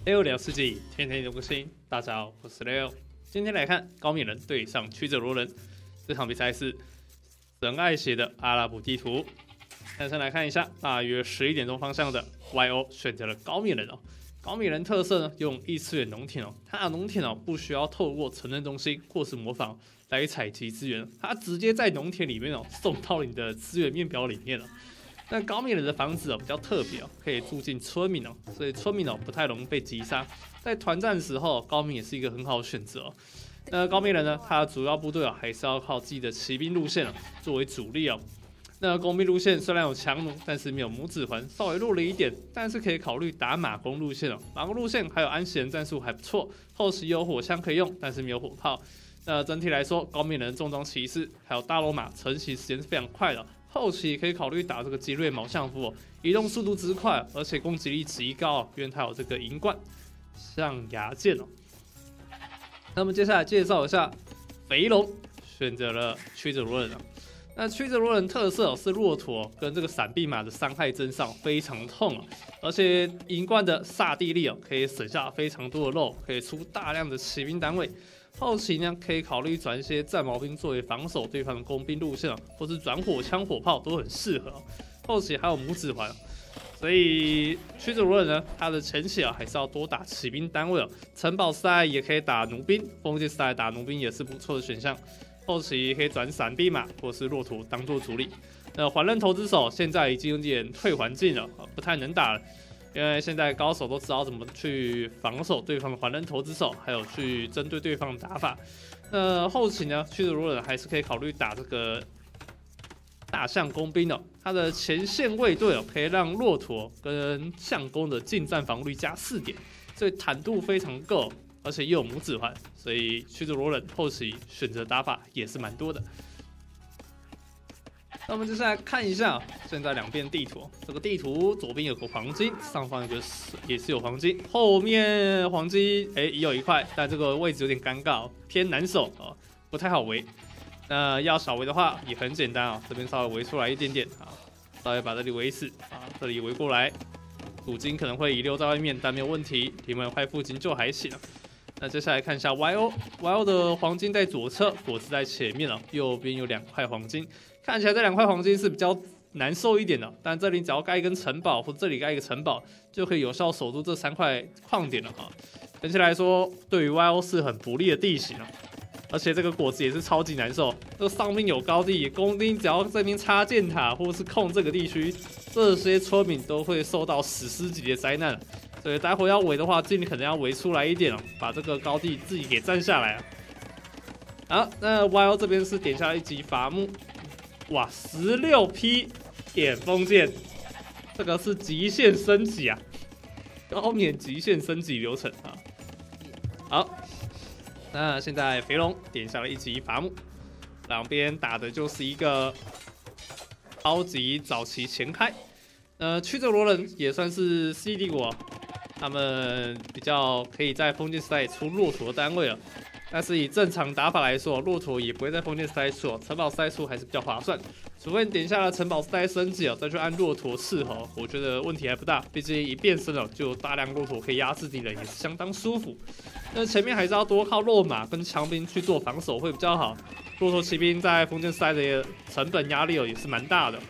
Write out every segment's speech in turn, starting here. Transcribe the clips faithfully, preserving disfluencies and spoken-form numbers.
六两世纪，天天有更新。大家好，我是六。今天来看高敏人对上曲折罗人，这场比赛是神爱写的阿拉伯地图。先来看一下，大约十一点钟方向的 Y O 选择了高敏人哦。高敏人特色呢，用异次元农田哦，它的农田哦不需要透过城镇中心或是模仿来采集资源，它直接在农田里面哦送到你的资源面表里面了。但高敏人的房子哦比较特别哦，可以住进村民哦，所以村民哦不太容易被击杀。在团战的时候，高敏也是一个很好的选择哦。那高敏人呢，他的主要部队哦还是要靠自己的骑兵路线哦作为主力哦。那工兵路线虽然有强弩，但是没有拇指环，稍微弱了一点，但是可以考虑打马弓路线哦。马弓路线还有安息人战术还不错，后期有火枪可以用，但是没有火炮。那整体来说，高敏人重装骑士还有大罗马成型时间是非常快的。后期可以考虑打这个吉瑞毛相夫哦，移动速度之快，而且攻击力极高哦，因为它有这个银冠象牙剑哦。那么接下来介绍一下肥龙选择了曲折罗人哦。那曲折罗人特色哦是骆驼跟这个闪避马的伤害增上非常痛哦，而且银冠的萨地利哦可以省下非常多的肉，可以出大量的骑兵单位。后期呢，可以考虑转一些战矛兵作为防守对方的工兵路线哦，或是转火枪、火炮都很适合哦。后期还有拇指环，所以曲折罗人呢，他的前期啊还是要多打骑兵单位哦。城堡时代也可以打弩兵，封建时代打弩兵也是不错的选项。后期可以转闪避马或是骆驼当做主力。那环刃投掷手现在已经有点退环境了，不太能打了。因为现在高手都知道怎么去防守对方的环刃投掷手，还有去针对对方的打法。那后期呢，曲折罗人还是可以考虑打这个大象工兵哦，他的前线卫队哦，可以让骆驼跟象弓的近战防御加四点，所以坦度非常够，而且又有拇指环，所以曲折罗人后期选择打法也是蛮多的。那我们接下来看一下现在两边地图，这个地图左边有个黄金，上方有个也是有黄金，后面黄金哎也有一块，但这个位置有点尴尬，偏难守哦，不太好围。那要小围的话也很简单啊，这边稍微围出来一点点啊，稍微把这里围死啊，这里围过来，土金可能会遗留在外面，但没有问题，提门快附近就还行。那接下来看一下 Y O，Y O 的黄金在左侧，果子在前面啊，右边有两块黄金。看起来这两块黄金是比较难受一点的，但这里只要盖一根城堡，或这里盖一个城堡，就可以有效守住这三块矿点了啊。整体来说，对于 Y O 是很不利的地形啊，而且这个果子也是超级难受。这个上面有高地，工兵只要这边插箭塔或是控这个地区，这些村民都会受到史诗级的灾难。所以待会要围的话，尽力可能要围出来一点哦，把这个高地自己给占下来啊。好，那 Y O 这边是点下一级伐木。哇，十六匹点锋剑，这个是极限升级啊，高免极限升级流程啊。好，那现在肥龙点下了一级伐木，两边打的就是一个超级早期前开。呃，曲折罗人也算是世纪帝国，他们比较可以在封建时代出骆驼单位了。但是以正常打法来说，骆驼也不会在封建时代出，城堡时代出还是比较划算。除非你点下了城堡时代升级哦，再去按骆驼伺候，我觉得问题还不大。毕竟一变身了，就有大量骆驼可以压制敌人，也是相当舒服。那前面还是要多靠肉马跟强兵去做防守会比较好。骆驼骑兵在封建时代的成本压力哦也是蛮大的。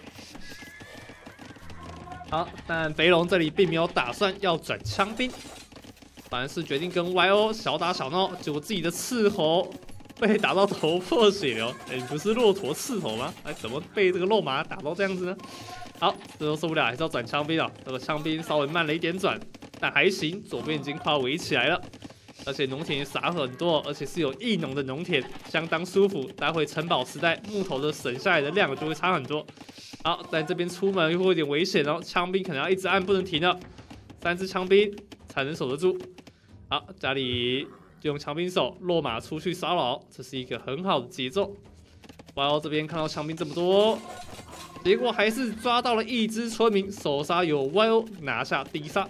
好，但肥龙这里并没有打算要转枪兵。反而是决定跟 Y O 小打小闹，结果自己的斥候被打到头破血流。哎、欸，你不是骆驼斥候吗？哎，怎么被这个肉马打到这样子呢？好，这都受不了，还是要转枪兵啊。这个枪兵稍微慢了一点转，但还行，左边已经快要围起来了，而且农田也撒很多，而且是有异农的农田，相当舒服。待会城堡时代木头的省下来的量就会差很多。好，在这边出门又会有点危险哦，枪兵可能要一直按不能停了，三支枪兵才能守得住。好，家里用枪兵手落马出去骚扰，这是一个很好的节奏。Y O 这边看到枪兵这么多，结果还是抓到了一只村民，手杀有 Y O 拿下第一杀。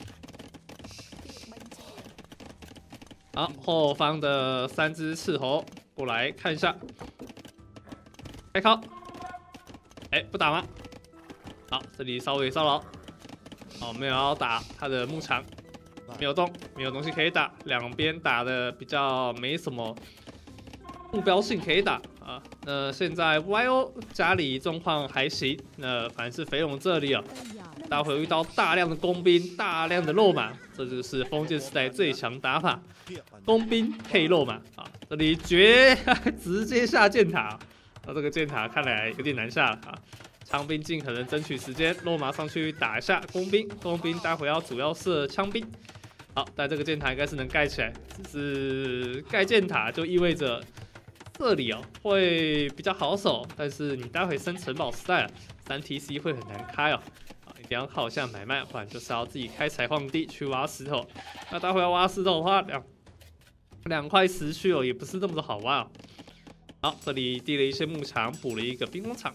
好，后方的三只斥候过来看一下，开靠，哎、欸，不打吗？好，这里稍微骚扰，好，没有要打他的牧场。 没有动，没有东西可以打，两边打的比较没什么目标性可以打啊。那现在 Y O 家里状况还行，那反正是肥龙这里啊，待会遇到大量的工兵，大量的肉马，这就是封建时代最强打法，工兵配肉马啊。这里绝直接下箭塔，那这个箭塔看来有点难下了啊。枪兵尽可能争取时间，肉马上去打一下工兵，工兵待会要主要射枪兵。好，但这个箭塔应该是能盖起来，只是盖箭塔就意味着这里哦会比较好守，但是你待会升城堡时代啊，三 T C 会很难开哦，啊，一定要靠一下买卖，不然就是要自己开采矿地去挖石头。那待会要挖石头的话，两两块石区哦也不是那么的好挖哦。好，这里递了一些木墙，补了一个兵工厂。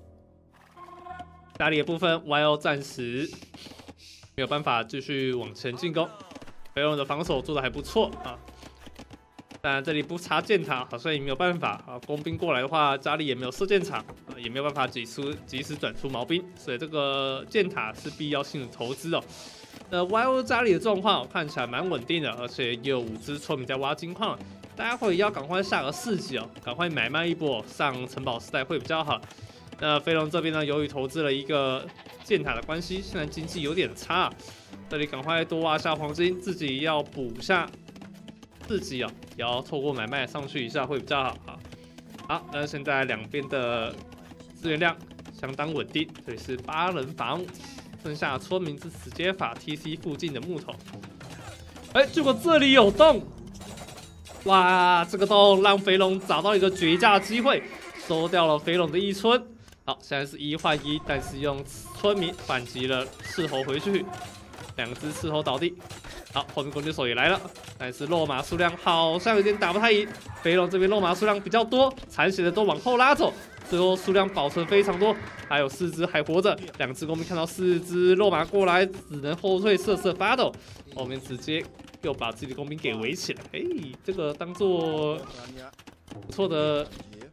家里的部分 ，Y O 暂时没有办法继续往前进攻。肥龙的防守做的还不错啊，但这里不插箭塔，好像也没有办法啊。工兵过来的话，家里也没有射箭场，啊、也没有办法及时及时转出毛兵，所以这个箭塔是必要性的投资哦。那 Y O 家里的状况看起来蛮稳定的，而且也有五只村民在挖金矿，大家会要赶快下个四级哦，赶快买卖一波上城堡时代会比较好。那飞龙这边呢，由于投资了一个箭塔的关系，现在经济有点差，这里赶快多挖下黄金，自己要补下自己啊、哦，也要透过买卖上去一下会比较好啊。好，那现在两边的资源量相当稳定，这里是八人伐木，剩下村民是直接伐 T C 附近的木头。哎，结果这里有洞，哇，这个洞让肥龙找到一个绝佳的机会，收掉了肥龙的一村。好，现在是一换一，但是用村民反击了斥候回去，两只斥候倒地。好，后面弓箭手也来了，但是肉马数量好像有点打不太赢。肥龙这边肉马数量比较多，残血的都往后拉走，最后数量保存非常多，还有四只还活着。两只工兵看到四只肉马过来，只能后退瑟瑟发抖，后面直接又把自己的工兵给围起来。哎，这个当做不错的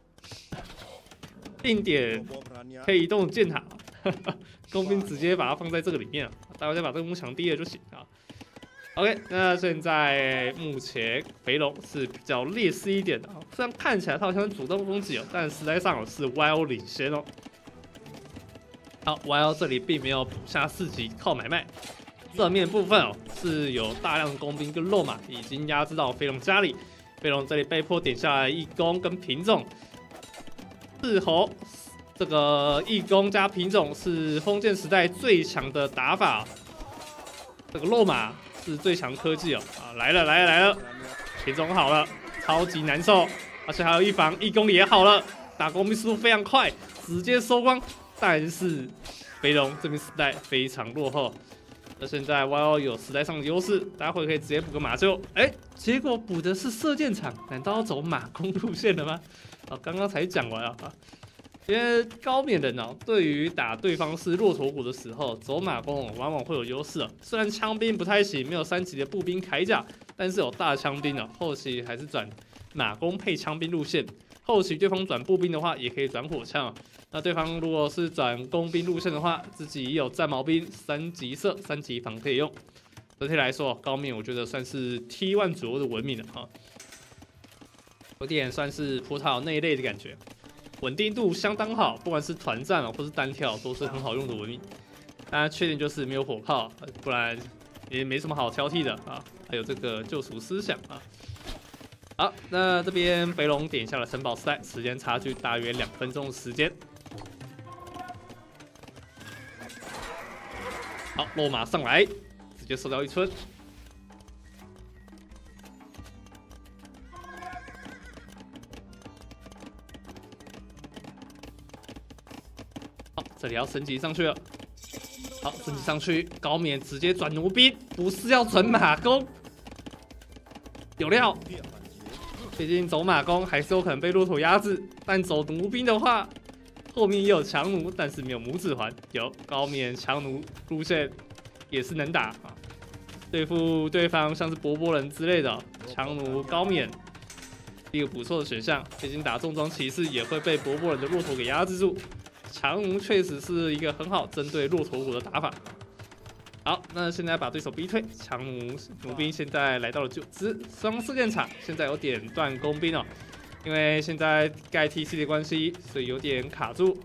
定点可以移动的箭塔，工兵直接把它放在这个里面啊，待会再把这个木墙低了就行啊。OK， 那现在目前肥龙是比较劣势一点的啊，虽然看起来他好像主动攻击哦，但实际上是 Y O 领先哦。好 ，Y O 这里并没有补下四级，靠买卖。正面部分哦是有大量的工兵跟肉马已经压制到肥龙家里，肥龙这里被迫点下来义工跟品种。斥候这个义工加品种是封建时代最强的打法，这个肉马是最强科技哦啊来了来了来了，品种好了，超级难受，而且还有一防义工也好了，打工兵速度非常快，直接收光。但是肥龙这边时代非常落后，那现在 Y O 有时代上的优势，待会可以直接补个马厩。哎，结果补的是射箭场，难道要走马弓路线了吗？啊，刚刚才讲完啊，因为高棉人哦，对于打对方是骆驼骨的时候，走马弓往往会有优势哦。虽然枪兵不太行，没有三级的步兵铠甲，但是有大枪兵哦，后期还是转马弓配枪兵路线。后期对方转步兵的话，也可以转火枪哦。那对方如果是转工兵路线的话，自己也有战矛兵三级射、三级防可以用。整体来说，高棉我觉得算是 T 一 左右的文明了哈。有点算是葡萄那一类的感觉，稳定度相当好，不管是团战哦，或是单挑，都是很好用的文明。当然缺点就是没有火炮，不然也没什么好挑剔的啊。还有这个救赎思想啊。好，那这边肥龙点下了城堡时代，时间差距大约两分钟的时间。好，落马上来，直接收掉一村。好，这里要升级上去了。好，升级上去，高棉直接转弩兵，不是要转马弓，有料。毕竟走马弓还是有可能被骆驼压制，但走弩兵的话，后面也有强弩，但是没有拇指环。有高棉强弩路线也是能打啊，对付对方像是博波人之类的，强弩高棉一个不错的选项。毕竟打重装骑士也会被博波人的骆驼给压制住，强弩确实是一个很好针对骆驼骨的打法。 好，那现在把对手逼退，强弩弩兵现在来到了九只，双四箭场现在有点断工兵哦，因为现在盖 T C 的关系，所以有点卡住。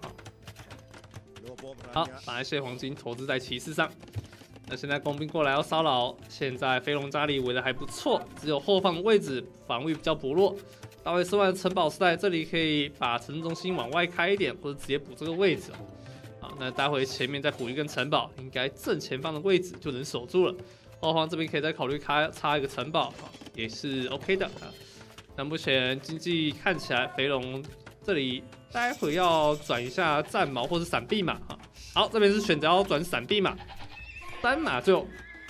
好，把一些黄金投资在骑士上。那现在工兵过来要骚扰，现在飞龙家里围的还不错，只有后方的位置防御比较薄弱。大卫四万城堡时代，这里可以把城镇中心往外开一点，或者直接补这个位置。好，那待会前面再补一根城堡，应该正前方的位置就能守住了。后方这边可以再考虑开插一个城堡，也是 OK 的。那目前经济看起来，肥龙这里待会要转一下战矛或者闪避马哈。好，这边是选择要转闪避马，三马就。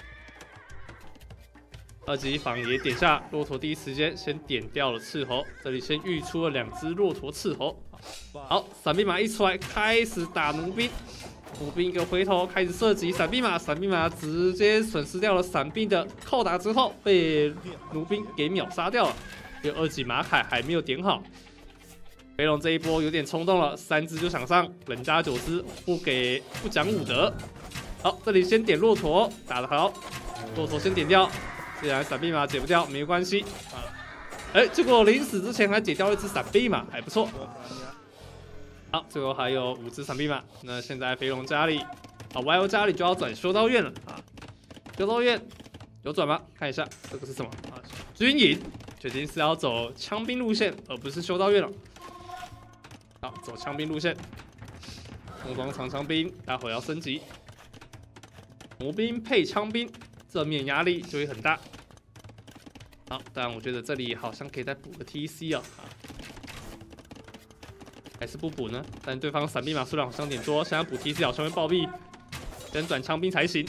二级防也点下骆驼，第一时间先点掉了斥候，这里先预出了两只骆驼斥候。好，闪避马一出来，开始打弩兵，弩兵一个回头开始射击闪避马，闪避马直接损失掉了闪避的扣打之后，被弩兵给秒杀掉了。因为二级马凯还没有点好，肥龙这一波有点冲动了，三只就想上，人家九只不给不讲武德。好，这里先点骆驼，打得好，骆驼先点掉。既然闪避马解不掉，没关系啊。哎，结果临死之前还解掉一只闪避马，还不错。好，最后还有五只闪避马。那现在肥龙家里啊 ，Y O 家里就要转修道院了啊。修道院有转吗？看一下这个是什么啊？军营决定是要走枪兵路线，而不是修道院了。好，走枪兵路线。重装长枪兵，待会要升级。弩兵配枪兵。正面压力就会很大。好，但我觉得这里好像可以再补个 T C 哦，还是不补呢？但对方闪避马数量好像有点多，想要补 T C 好像会暴毙，先转枪兵才行。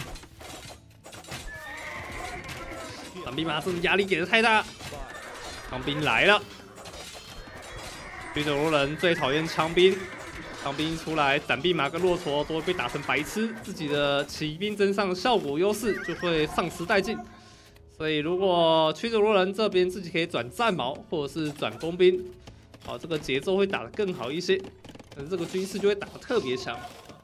闪避马这种压力给的太大，枪兵来了。曲折罗人最讨厌枪兵。枪兵出来，闪避马跟骆驼都会被打成白痴，自己的骑兵增上效果优势就会丧失殆尽。所以如果曲折罗人这边自己可以转战矛或者是转工兵，好，这个节奏会打得更好一些，但是这个军事就会打得特别强。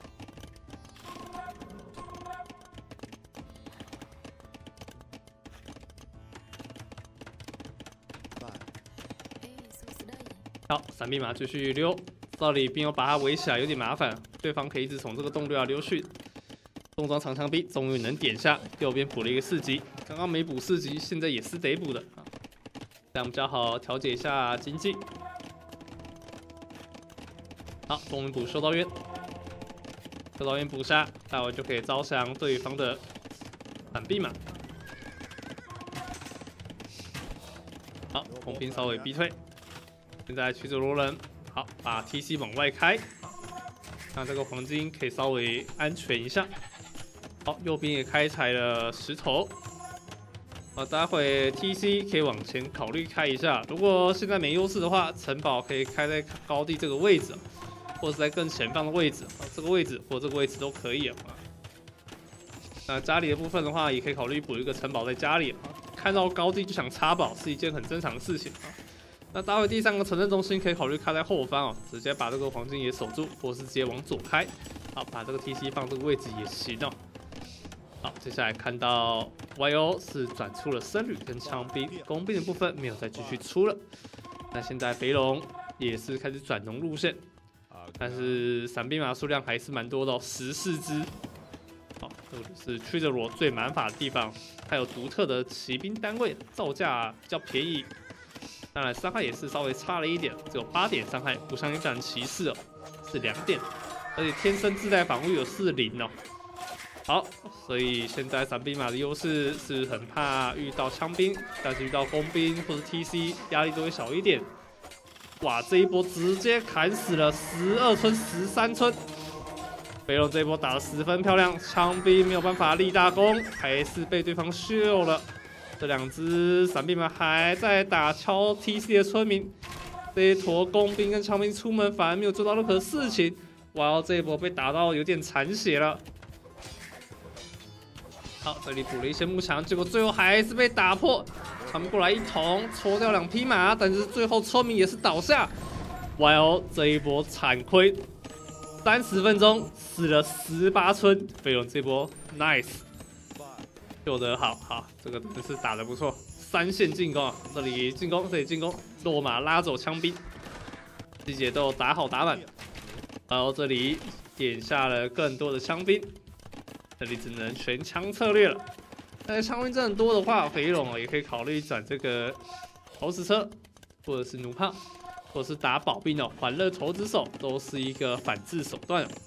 好，闪避马继续溜。这里兵又把他围起来，有点麻烦。对方可以一直从这个洞溜啊溜去。重装长枪兵终于能点下，右边补了一个四级，刚刚没补四级，现在也是得补的啊。这样比较好调节一下经济。好，终于补修道院，修道院补下，待会就可以招降对方的闪避马。好，工兵稍微逼退，现在曲折罗人。好，把 T C 往外开，那这个黄金可以稍微安全一下。好，右边也开采了石头。好，待会 T C 可以往前考虑开一下。如果现在没优势的话，城堡可以开在高地这个位置，或者是在更前方的位置，这个位置或这个位置都可以啊。那家里的部分的话，也可以考虑补一个城堡在家里。看到高地就想插堡是一件很正常的事情啊。那待会第三个城镇中心可以考虑开在后方哦，直接把这个黄金也守住，或是直接往左开，好，把这个 T C 放这个位置也行哦。好，接下来看到 Y O 是转出了僧侣跟枪兵，工兵的部分没有再继续出了。那现在肥龙也是开始转农路线，但是闪避马数量还是蛮多的哦，十四只。好，这个是曲折罗最满法的地方，它有独特的骑兵单位，造价比较便宜。当然，伤害也是稍微差了一点，只有八点伤害，不像一战骑士哦，是两点，而且天生自带防御有四零哦。好，所以现在闪避马的优势是很怕遇到枪兵，但是遇到工兵或者 T C 压力都会小一点。哇，这一波直接砍死了十二村、十三村，肥龙这一波打得十分漂亮，枪兵没有办法立大功，还是被对方秀了。这两只闪避马还在打敲 T C 的村民，这一坨工兵跟枪兵出门反而没有做到任何事情。哇，这一波被打到有点残血了。好，这里补了一些木墙，结果最后还是被打破。他们过来一捅，戳掉两匹马，但是最后村民也是倒下。哇哦，这一波惨亏，三十分钟死了十八村，飞龙这波 nice。 秀得好，好，这个真是打得不错。三线进攻啊，这里进攻，这里进攻，落马拉走枪兵，细节都打好打满。然后这里点下了更多的枪兵，这里只能全枪策略了。但是枪兵真的多的话，肥龙也可以考虑转这个投石车，或者是弩炮，或者是打保兵哦，环乐投掷手都是一个反制手段哦。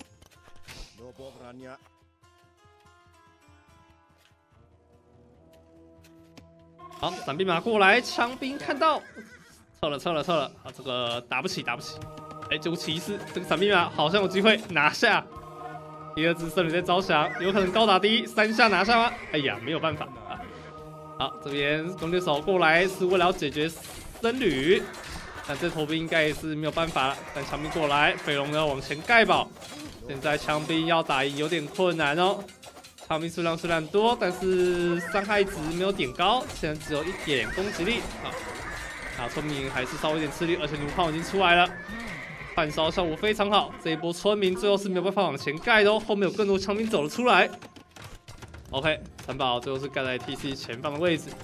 好，闪兵马过来，枪兵看到，撤了撤了撤了，啊，这个打不起打不起。哎，这个骑士，这个闪兵马好像有机会拿下。第二只僧侣在招降，有可能高打第一，三下拿下吗？哎呀，没有办法啊。好，这边弓箭手过来是为了解决僧侣，但这头兵应该也是没有办法了。但枪兵过来，飞龙要往前盖堡，现在枪兵要打赢有点困难哦。枪兵数量虽然多，但是伤害值没有点高，现在只有一点攻击力啊。啊，村民还是稍微有点吃力，而且弩炮已经出来了，串烧效果非常好。这一波村民最后是没有办法往前盖的哦，后面有更多枪兵走了出来。OK， 城堡最后是盖在 T C 前方的位置。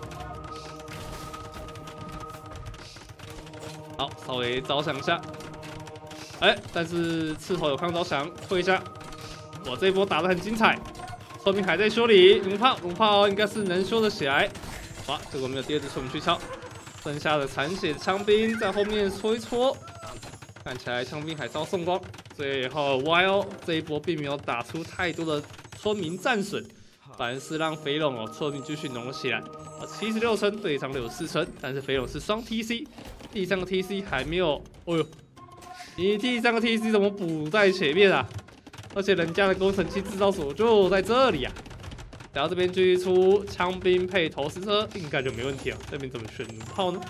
好，稍微着想一下，哎、欸，但是刺头有抗着想，退一下。我这一波打得很精彩。村民还在修理弩炮，弩炮应该是能修得起来。哇，结果没有第二只村民去敲，剩下的残血枪兵在后面搓一搓，看起来枪兵还是要送光。最后 Y O 这一波并没有打出太多的村民战损，反而是让肥龙哦村民继续浓起来。啊，七十六村对上六十四村，但是肥龙是双 T C， 第三个 T C 还没有。哦呦，你第三个 T C 怎么补在前面啊？而且人家的工程器制造所就在这里啊，然后这边继续出枪兵配投石车，应该就没问题了。这边怎么选弩炮呢？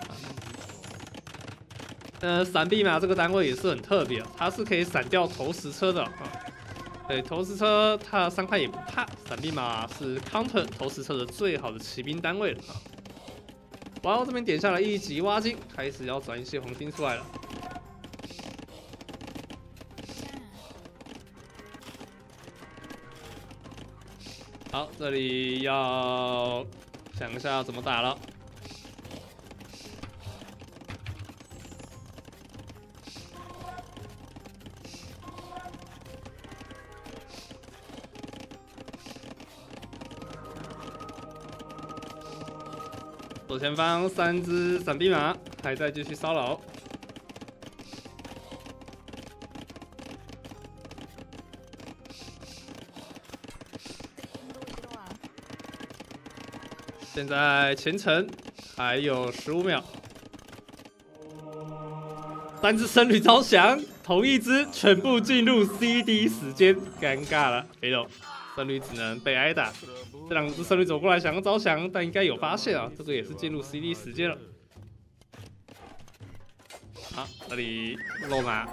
呃，闪避马这个单位也是很特别，它是可以闪掉投石车的啊。对，投石车它伤害也不怕，闪避马是 counter 投石车的最好的骑兵单位了啊。然后这边点下了一级挖金，开始要转一些黄金出来了。好，这里要想一下要怎么打了。左前方三只闪避马还在继续骚扰。现在前程还有十五秒，三只僧侣招降，同一只全部进入 C D 时间，尴尬了，肥龙僧侣只能被挨打。这两只僧侣走过来想要招降，但应该有发现啊，这个也是进入 C D 时间了。好，这里落马，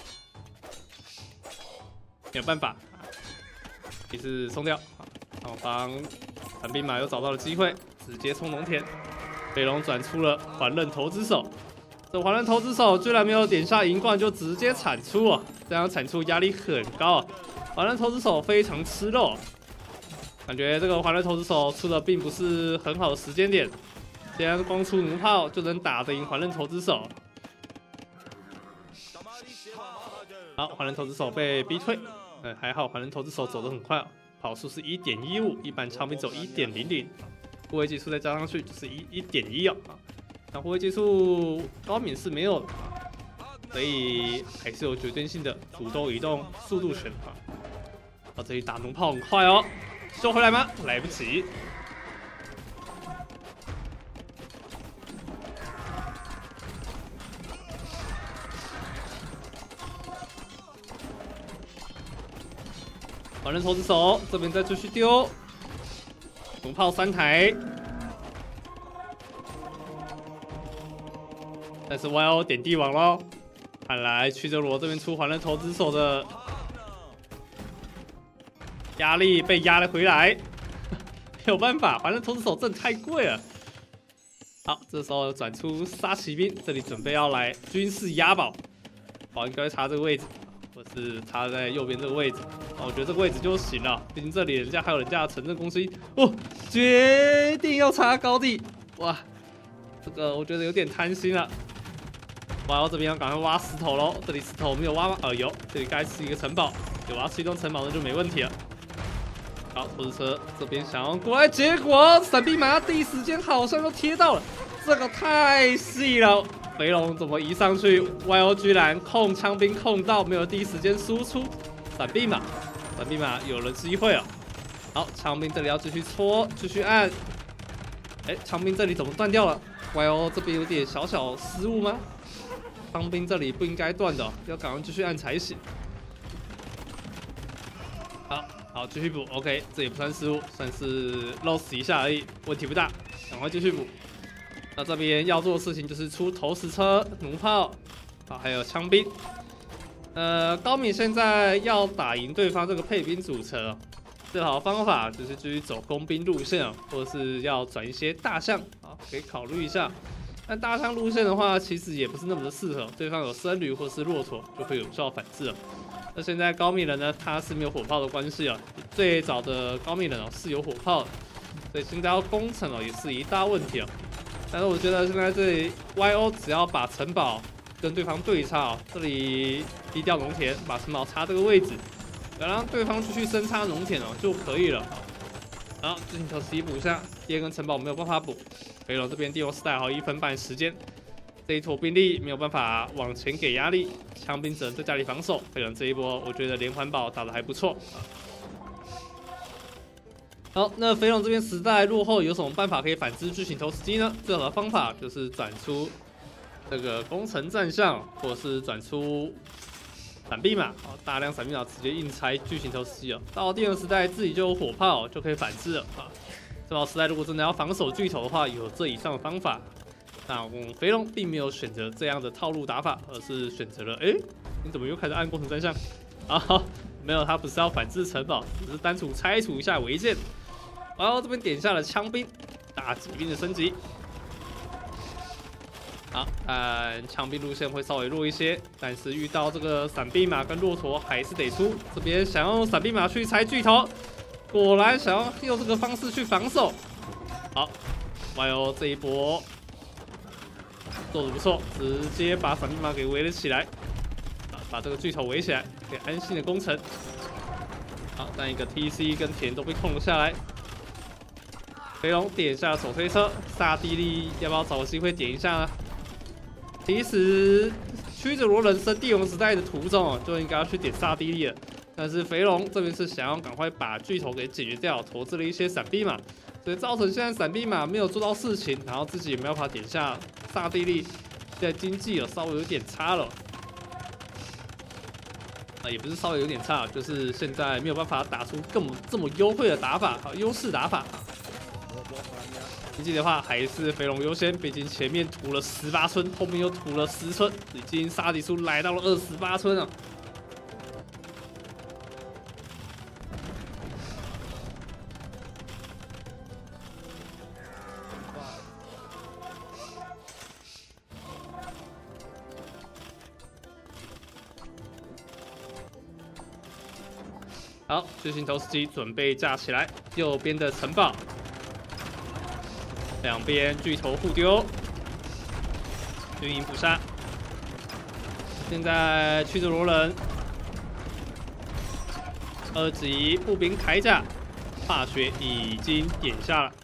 没有办法，也是松掉。上方残兵马又找到了机会。直接冲农田，北龙转出了环刃投掷手，这环刃投掷手居然没有点下银冠就直接产出哦，这样产出压力很高啊！环刃投掷手非常吃肉，感觉这个环刃投掷手出的并不是很好的时间点，既然光出弩炮就能打得赢环刃投掷手。好，环刃投掷手被逼退，嗯，还好环刃投掷手走得很快哦，跑速是 一点一五， 一般枪兵走 一点零零。护卫技术再加上去就是一一点一啊，那护卫技术高敏是没有的啊，所以还是有决定性的主动移动速度权啊。啊，这里打弩炮很快哦，收回来吗？来不及。环刃投掷手这边再继续丢。弩炮三台，但是 Y O 点地网喽，看来曲折罗这边出环刃投掷手的压力被压了回来，没有办法，环刃投掷手真的太贵了。好，这时候转出杀骑兵，这里准备要来军事押宝，宝应该会插这个位置，或是是插在右边这个位置。啊，我觉得这个位置就行了，毕竟这里人家还有人家的城镇攻击。哦，决定要插高地，哇，这个我觉得有点贪心了。哇，我这边要赶快挖石头喽，这里石头没有挖吗？呃，有，这里该是一个城堡，有挖出一栋城堡那就没问题了。好，拖着车这边想要过来，结果闪避马第一时间好像都贴到了，这个太细了。肥龙怎么移上去 ？Y O 居然控枪兵控到，没有第一时间输出闪避马，闪避马有了机会了。好，枪兵这里要继续戳，继续按。哎，枪兵这里怎么断掉了 ？Y O 这边有点小小失误吗？枪兵这里不应该断的，要赶快继续按才行。好。好，继续补 ，OK， 这也不算失误，算是 loss 一下而已，问题不大，赶快继续补。那这边要做的事情就是出投石车、弩炮，好，还有枪兵。呃，高敏现在要打赢对方这个配兵组成，最好的方法就是继续走工兵路线哦，或者是要转一些大象啊，可以考虑一下。但大象路线的话，其实也不是那么的适合，对方有僧侣或是骆驼，就会有效反制了。那现在高敏人呢，他是没有火炮的关系啊。最早的高敏人哦是有火炮的，所以现在要攻城哦也是一大问题哦。但是我觉得现在这里 Y O 只要把城堡跟对方对插哦，这里低调农田，把城堡插这个位置，然后让对方继续深插农田哦就可以了。然后进头十一补下，第二根城堡没有办法补，肥龙这边帝王时代好一分半时间。这一坨兵力没有办法往前给压力，枪兵只能在家里防守。肥龙这一波，我觉得连环堡打得还不错。好，那肥龙这边时代落后，有什么办法可以反制巨型投石机呢？最好的方法就是转出这个攻城战象，或者是转出闪避马，哦，大量闪避马直接硬拆巨型投石机哦。到第二时代自己就有火炮就可以反制了啊。这把时代如果真的要防守巨头的话，有这以上的方法。那我们肥龙并没有选择这样的套路打法，而是选择了，哎，你怎么又开始按攻城战象？啊，没有，他不是要反制城堡，只是单纯拆除一下违建。然后这边点下了枪兵，大骑兵的升级。好，但枪兵路线会稍微弱一些，但是遇到这个闪避马跟骆驼还是得出。这边想用闪避马去拆巨头，果然想要用这个方式去防守。好 ，Y O 这一波做得不错，直接把闪避马给围了起来，啊，把这个巨头围起来，可以安心的攻城。好，但一个 T C 跟田都被控了下来。肥龙点下手推车，萨蒂利要不要找个机会点一下呢？其实曲折罗人生帝王时代的途中哦，就应该要去点萨蒂利了。但是肥龙这边是想要赶快把巨头给解决掉，投资了一些闪避马，所以造成现在闪避马没有做到事情，然后自己也没有办法点下萨蒂利，现在经济有稍微有点差了。啊，也不是稍微有点差，就是现在没有办法打出更这么优惠的打法，好优势打法。经济的话还是肥龙优先，毕竟前面屠了十八村，后面又屠了十村，已经杀敌数来到了二十八村了。好，巨型投石机准备架起来，右边的城堡。两边巨头互丢，军营捕杀。现在曲折罗人二级步兵铠甲化学已经点下了。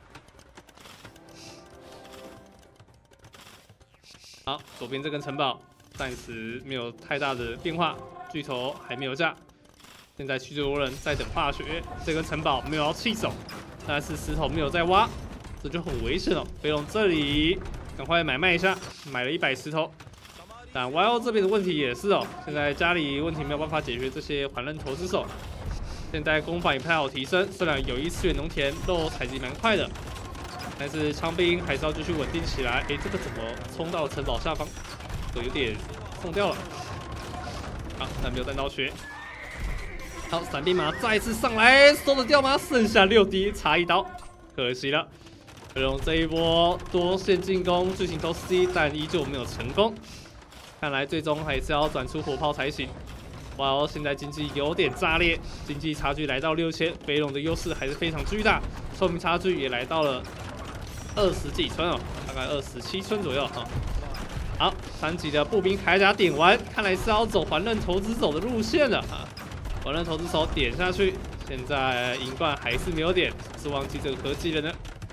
好，左边这根城堡暂时没有太大的变化，巨头还没有架。现在曲折罗人在等化学，这根城堡没有要弃守，但是石头没有在挖。这就很危险了。肥龙这里赶快买卖一下，买了一百石头。但 Y O 这边的问题也是哦，现在家里问题没有办法解决，这些环刃投之手。现在攻防也不太好提升，虽然有一次元农田肉采集蛮快的，但是枪兵还是要继续稳定起来。哎，这个怎么冲到城堡下方？这有点送掉了。好，但没有弹到血。好，闪避马再次上来，收得掉吗？剩下六滴，差一刀，可惜了。肥龙这一波多线进攻巨型投石机，但依旧没有成功。看来最终还是要转出火炮才行。 哇哦，现在经济有点炸裂，经济差距来到六千，北龙的优势还是非常巨大，聪明差距也来到了二十几村哦，大概二十七村左右哈。好，三级的步兵铠甲点完，看来是要走环刃投掷手的路线了啊！环刃投掷手点下去，现在银冠还是没有点，是忘记这个合击了呢。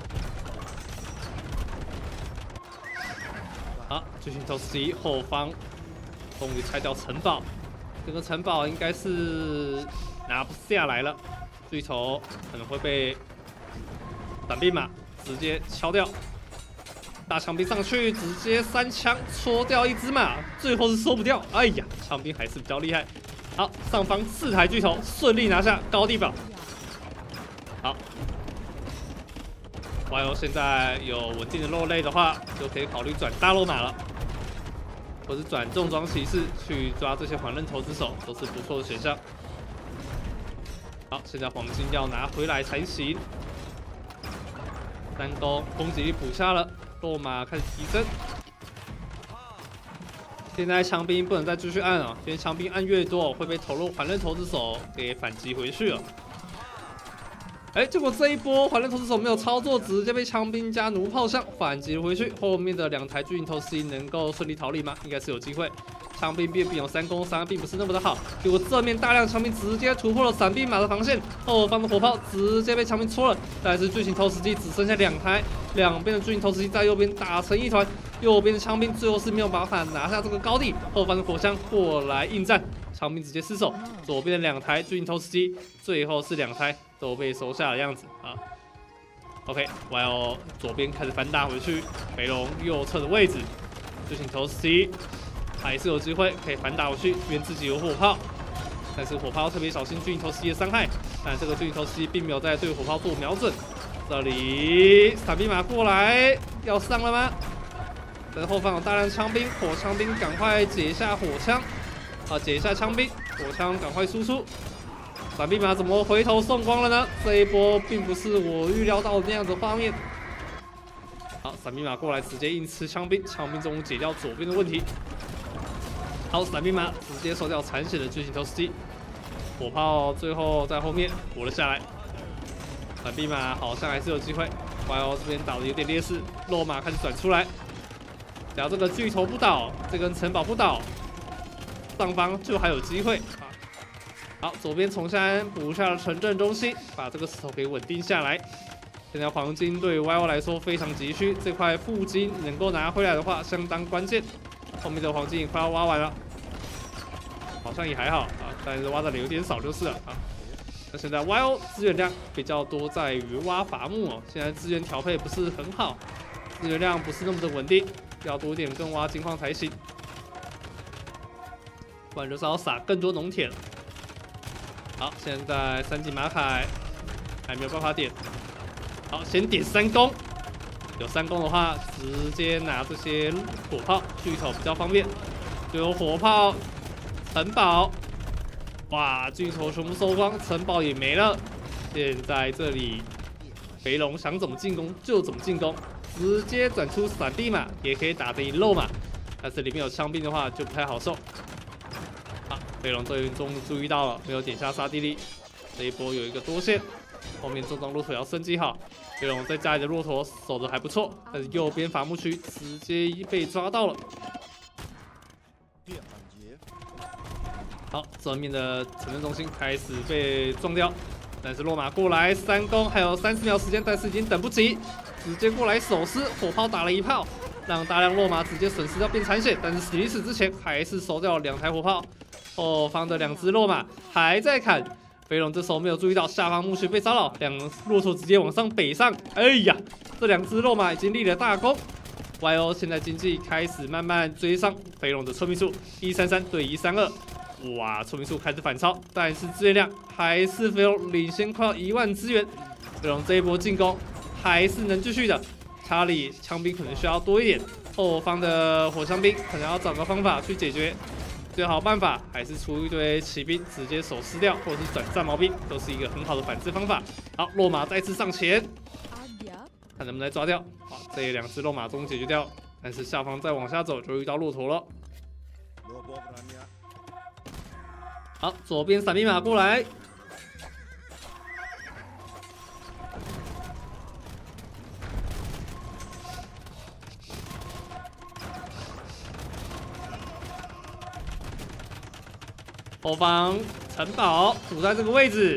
好，巨型投石机后方终于拆掉城堡，这个城堡应该是拿不下来了，巨头可能会被闪兵马直接敲掉。大枪兵上去，直接三枪戳掉一只马，最后是收不掉。哎呀，枪兵还是比较厉害。好，上方四台巨头顺利拿下高地堡。好。 Y O 现在有稳定的肉类的话，就可以考虑转大肉马了，或是转重装骑士去抓这些环刃投掷手，都是不错的选项。好，现在黄金要拿回来才行。三攻攻击力补下了，肉马开始提升。现在枪兵不能再继续按了，因为枪兵按越多，会被投入环刃投掷手给反击回去了。 哎，结果这一波环刃投掷手没有操作，直接被枪兵加弩炮枪反击了回去。后面的两台巨型投石机能够顺利逃离吗？应该是有机会。枪兵并并有三攻三，并不是那么的好。结果正面大量枪兵直接突破了闪兵马的防线，后方的火炮直接被枪兵戳了。但是巨型投石机只剩下两台，两边的巨型投石机在右边打成一团，右边的枪兵最后是没有办法拿下这个高地。后方的火枪过来应战，枪兵直接失手。左边的两台巨型投石机最后是两台。 都被收下的样子啊 ，OK，Y O 左边开始反打回去，北龙右侧的位置，巨型投石机还是有机会可以反打回去，因为自己有火炮，但是火炮特别小心巨型投石机的伤害，但这个巨型投石机并没有在对火炮做瞄准。这里闪兵马过来要上了吗？但是后方有大量枪兵，火枪兵赶快解下火枪，啊解一下枪兵，火枪赶快输出。 闪兵马怎么回头送光了呢？这一波并不是我预料到的那样的画面。好，闪兵马过来直接硬吃枪兵，枪兵终于解掉左边的问题。好，闪兵马直接收掉残血的巨型投石机，火炮最后在后面活了下来。闪兵马好像还是有机会 ，Y O 这边打的有点劣势，肉马开始转出来。只要这个巨头不倒，这根城堡不倒，上方就还有机会。 好，左边崇山补下了城镇中心，把这个石头给稳定下来。现在黄金对于 Y O 来说非常急需，这块副金能够拿回来的话相当关键。后面的黄金也快要挖完了，好像也还好啊，但是挖的有点少就是了啊。那现在 Y O 资源量比较多在于挖伐木哦，现在资源调配不是很好，资源量不是那么的稳定，要多一点更挖金矿才行，不然就是要撒更多农田了。 好，现在三级马凯还没有办法点。好，先点三攻，有三攻的话，直接拿这些火炮巨头比较方便。就有火炮、城堡，哇，巨头全部收光，城堡也没了。现在这里肥龙想怎么进攻就怎么进攻，直接转出闪地马，也可以打得赢肉马。但是里面有枪兵的话就不太好受。 飞龙这边终于注意到了，没有点下沙地利，这一波有一个多线，后面重装骆驼要升级好。飞龙在家里的骆驼守的还不错，但是右边伐木区直接被抓到了。好，正面的城镇中心开始被撞掉，但是落马过来三攻，还有三十秒时间，但是已经等不及，直接过来手撕火炮打了一炮，让大量落马直接损失掉变残血，但是死离死之前还是收掉了两台火炮。 后方的两只肉马还在砍，飞龙这时候没有注意到下方墓穴被骚扰，两骆驼直接往上北上。哎呀，这两只肉马已经立了大功。Y O 现在经济开始慢慢追上飞龙的村民数，一三三对一三二，哇，村民数开始反超，但是资源量还是飞龙领先快要一万资源。飞龙这一波进攻还是能继续的，查理枪兵可能需要多一点，后方的火枪兵可能要找个方法去解决。 最好办法还是出一堆骑兵直接手撕掉，或者是转战矛兵，都是一个很好的反制方法。好，落马再次上前，看能不能再抓掉。好，这两只落马终于解决掉，但是下方再往下走就遇到骆驼了。 好，左边闪密码过来。后方城堡堵在这个位置，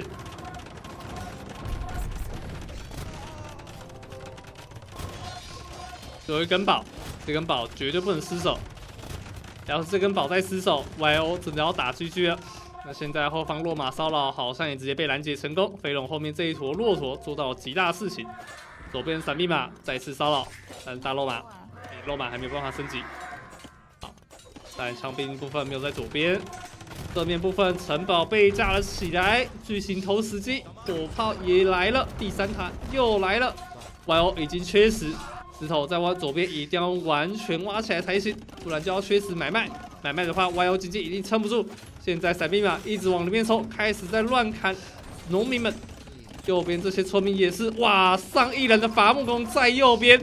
最后一根宝，这根宝绝对不能失手。要是这根宝再失手 ，Y O 真的要打 G G 了。那现在后方落马骚扰好像也直接被拦截成功，飞龙后面这一坨骆驼做到了极大事情。左边闪密码再次骚扰，但是大落马，落马还没有办法升级。好，但枪兵部分没有在左边。正面部分城堡被架了起来，巨型投石机，火炮也来了，第三塔又来了 ，Y O 已经缺石，石头在往左边一定要完全挖起来才行，不然就要缺石买卖，买卖的话 Y O 经济一定撑不住。现在闪密码一直往里面冲，开始在乱砍农民们，右边这些村民也是，哇，上亿人的伐木工在右边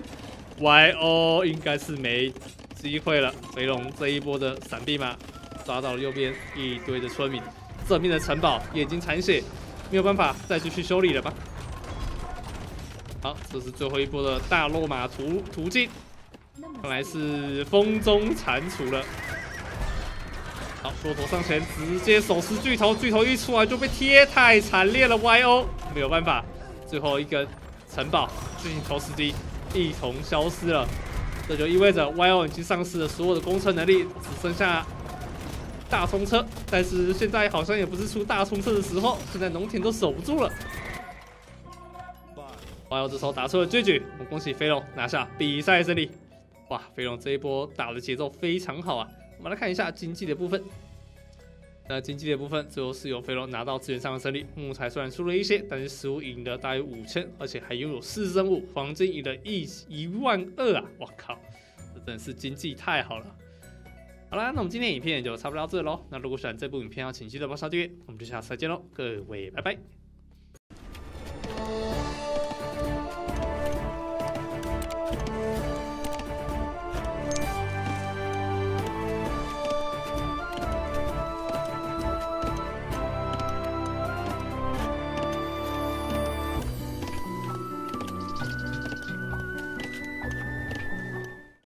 ，Y O 应该是没机会了，飞龙这一波的闪密码。抓到了右边一堆的村民，正面的城堡也已经残血，没有办法再继续修理了吧？好，这是最后一波的大落马途途径，看来是风中蟾蜍了。好，骆驼上前直接手持巨头，巨头一出来就被贴，太惨烈了 ！Y O 没有办法，最后一根城堡巨型投石机一同消失了，这就意味着 Y O 已经丧失了所有的攻城能力，只剩下。大冲车，但是现在好像也不是出大冲车的时候，现在农田都守不住了。Y O这时候打出了绝局，我们恭喜飞龙拿下比赛胜利。哇，飞龙这一波打的节奏非常好啊！我们来看一下经济的部分。那经济的部分最后是由飞龙拿到资源上的胜利，木材虽然输了一些，但是食物赢了大约五千，而且还拥有四生物，黄金赢了一一万二啊！我靠，这真的是经济太好了。好啦，那我们今天的影片也就差不多到这喽。那如果喜欢这部影片，要请记得帮上订阅，我们就下次再见喽，各位拜拜。